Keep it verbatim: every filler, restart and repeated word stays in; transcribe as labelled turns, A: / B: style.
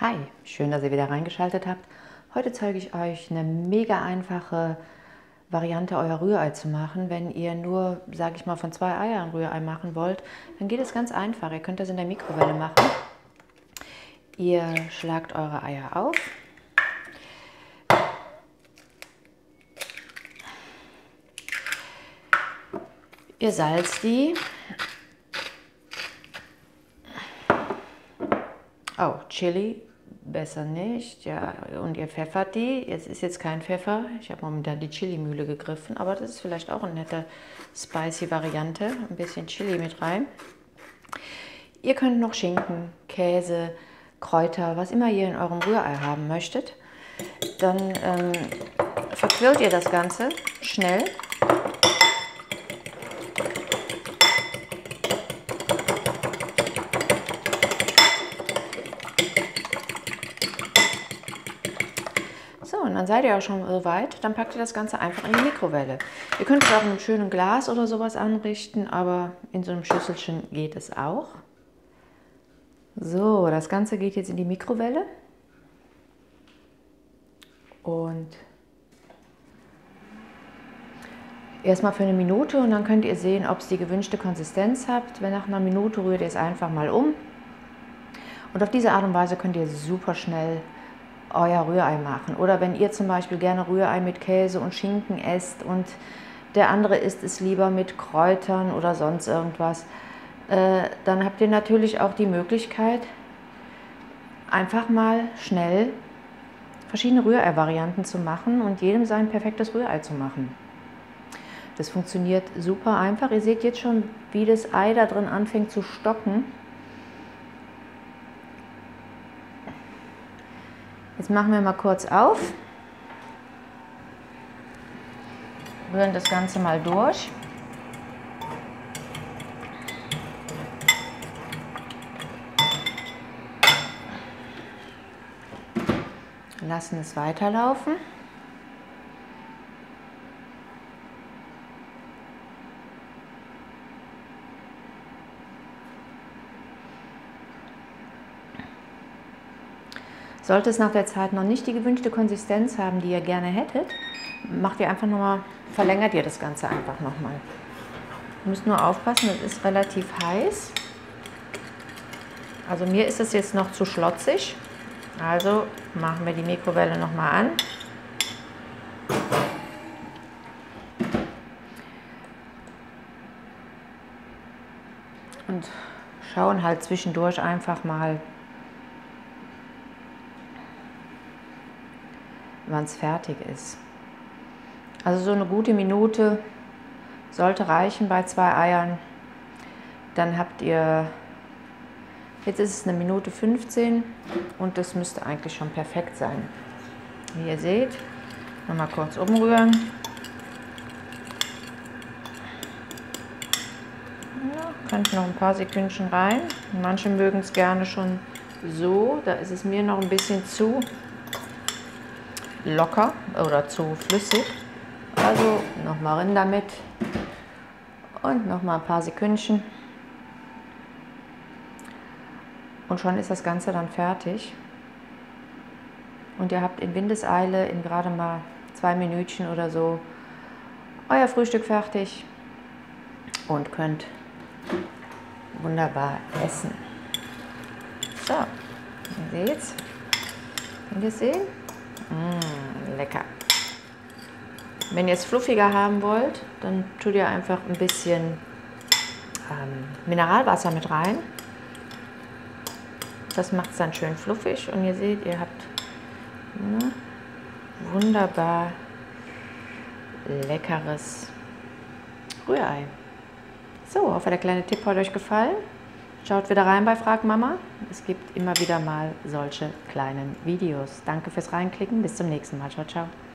A: Hi, schön, dass ihr wieder reingeschaltet habt. Heute zeige ich euch eine mega einfache Variante, euer Rührei zu machen. Wenn ihr nur, sage ich mal, von zwei Eiern Rührei machen wollt, dann geht es ganz einfach. Ihr könnt das in der Mikrowelle machen. Ihr schlagt eure Eier auf. Ihr salzt die. Oh, Chili. Besser nicht, ja, und ihr pfeffert die. Jetzt ist jetzt kein Pfeffer, ich habe momentan die Chili-Mühle gegriffen, aber das ist vielleicht auch eine nette spicy Variante. Ein bisschen Chili mit rein. Ihr könnt noch Schinken, Käse, Kräuter, was immer ihr in eurem Rührei haben möchtet. Dann ähm, verquirlt ihr das Ganze schnell. So, und dann seid ihr auch schon so weit, dann packt ihr das Ganze einfach in die Mikrowelle. Ihr könnt es auch in einem schönen Glas oder sowas anrichten, aber in so einem Schüsselchen geht es auch. So, das Ganze geht jetzt in die Mikrowelle. Und erstmal für eine Minute und dann könnt ihr sehen, ob es die gewünschte Konsistenz habt. Wenn nach einer Minute rührt ihr es einfach mal um. Und auf diese Art und Weise könnt ihr super schnell euer Rührei machen. Oder wenn ihr zum Beispiel gerne Rührei mit Käse und Schinken esst und der andere isst es lieber mit Kräutern oder sonst irgendwas, äh, dann habt ihr natürlich auch die Möglichkeit, einfach mal schnell verschiedene Rührei-Varianten zu machen und jedem sein perfektes Rührei zu machen. Das funktioniert super einfach. Ihr seht jetzt schon, wie das Ei da drin anfängt zu stocken. Jetzt machen wir mal kurz auf, rühren das Ganze mal durch. Lassen es weiterlaufen. Sollte es nach der Zeit noch nicht die gewünschte Konsistenz haben, die ihr gerne hättet, macht ihr einfach nochmal, verlängert ihr das Ganze einfach nochmal. Ihr müsst nur aufpassen, das ist relativ heiß. Also mir ist es jetzt noch zu schlotzig. Also machen wir die Mikrowelle nochmal an. Und schauen halt zwischendurch einfach mal, wann es fertig ist. Also so eine gute Minute sollte reichen bei zwei Eiern. Dann habt ihr, jetzt ist es eine Minute fünfzehn und das müsste eigentlich schon perfekt sein. Wie ihr seht, nochmal kurz umrühren. Ja, könnt noch ein paar Sekündchen rein. Manche mögen es gerne schon so, da ist es mir noch ein bisschen zu locker oder zu flüssig. Also nochmal rein damit und nochmal ein paar Sekündchen. Und schon ist das Ganze dann fertig. Und ihr habt in Windeseile in gerade mal zwei Minütchen oder so euer Frühstück fertig und könnt wunderbar essen. So, ihr seht's. Könnt ihr sehen? Mmh, lecker. Wenn ihr es fluffiger haben wollt, dann tut ihr einfach ein bisschen ähm, Mineralwasser mit rein. Das macht es dann schön fluffig und ihr seht, ihr habt ne, wunderbar leckeres Rührei. So, hoffe der kleine Tipp hat euch gefallen. Schaut wieder rein bei Frag Mama. Es gibt immer wieder mal solche kleinen Videos. Danke fürs Reinklicken. Bis zum nächsten Mal. Ciao, ciao.